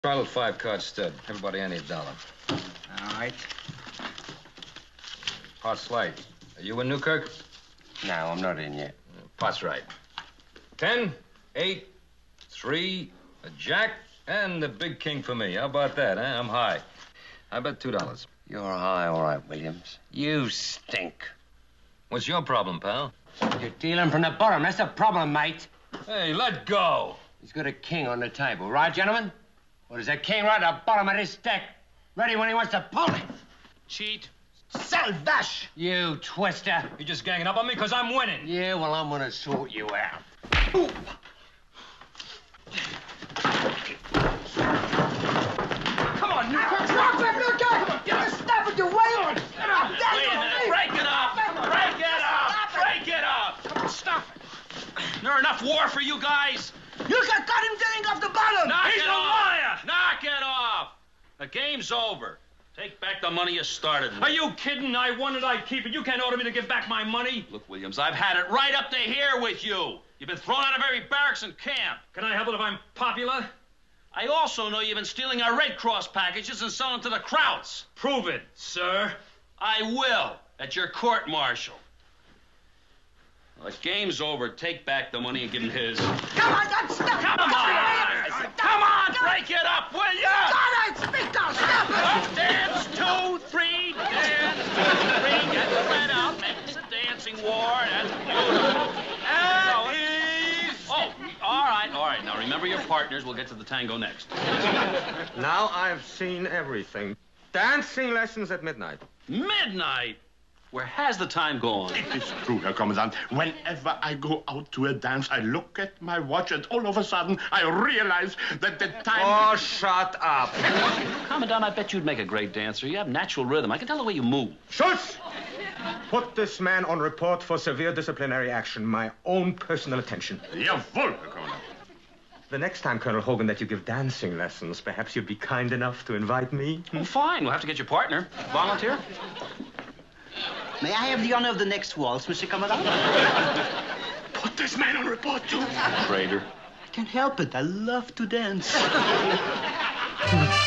Charlotte 5-card stud. Everybody any $1. All right. Pot's light. Are you in Newkirk? No, I'm not in yet. Pot's right. 10, 8, 3, a jack, and the big king for me. How about that, huh? I'm high. I bet $2. You're high, all right, Williams. You stink. What's your problem, pal? You're dealing from the bottom. That's the problem, mate. Hey, let go. He's got a king on the table, right, gentlemen? Or is the king right at the bottom of this deck, ready when he wants to pull it? Cheat. Salvash! You twister. You're just ganging up on me because I'm winning. Yeah, well, I'm gonna sort you out. Ooh. Come on, Newkirk! Drop him, Newkirk! You're gonna stop it, you whale! Wait a minute! Break it up! Break it up! Break it up! Come on, stop it! There enough war for you guys? Newkirk got him getting off the bottom! He's a liar! Knock it off! The game's over. Take back the money you started with. Are you kidding? I won it, I keep it. You can't order me to give back my money. Look, Williams, I've had it right up to here with you. You've been thrown out of every barracks and camp. Can I help it if I'm popular? I also know you've been stealing our Red Cross packages and selling to the Krauts. Prove it, sir. I will, at your court-martial. Well, the game's over. Take back the money and give him his. Come on, don't stop! Come on! Come on! Break it up, will you? Got it! Speak now! Stop it! Dance, 2, 3, dance, 2, 3. Get the red out. Make this a dancing war. That's beautiful. At ease. Oh, all right. Now remember your partners. We'll get to the tango next. Now I've seen everything. Dancing lessons at midnight. Midnight? Where has the time gone? It is true, Herr Kommandant. Whenever I go out to a dance, I look at my watch, and all of a sudden, I realize that the time... Oh, shut up. Commandant, I bet you'd make a great dancer. You have natural rhythm. I can tell the way you move. Schultz! Put this man on report for severe disciplinary action. My own personal attention. Jawohl, Herr Kommandant. The next time, Colonel Hogan, that you give dancing lessons, perhaps you'd be kind enough to invite me? Well, fine. We'll have to get your partner. Volunteer? May I have the honor of the next waltz, Monsieur Commandant? Put this man on report, too. Traitor. I can't help it. I love to dance.